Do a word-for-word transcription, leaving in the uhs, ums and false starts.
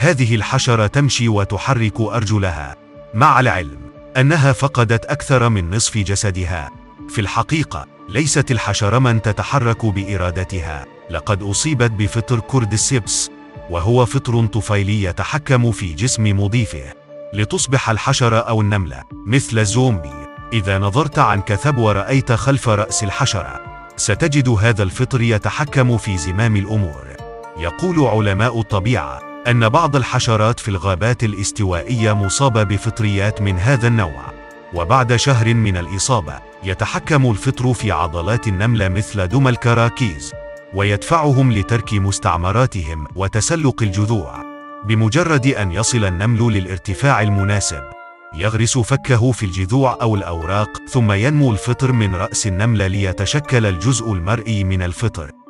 هذه الحشرة تمشي وتحرك أرجلها، مع العلم أنها فقدت أكثر من نصف جسدها. في الحقيقة ليست الحشرة من تتحرك بإرادتها، لقد أصيبت بفطر كورديسيبس، وهو فطر طفيلي يتحكم في جسم مضيفه لتصبح الحشرة أو النملة مثل الزومبي. إذا نظرت عن كثب ورأيت خلف رأس الحشرة، ستجد هذا الفطر يتحكم في زمام الأمور. يقول علماء الطبيعة أن بعض الحشرات في الغابات الاستوائية مصابة بفطريات من هذا النوع، وبعد شهر من الإصابة يتحكم الفطر في عضلات النملة مثل دمى الكراكيز، ويدفعهم لترك مستعمراتهم وتسلق الجذوع. بمجرد أن يصل النمل للارتفاع المناسب، يغرس فكه في الجذوع أو الأوراق، ثم ينمو الفطر من رأس النملة ليتشكل الجزء المرئي من الفطر.